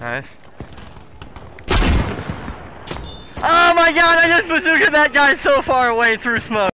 Nice. Oh my god, I just bazookaed that guy so far away through smoke.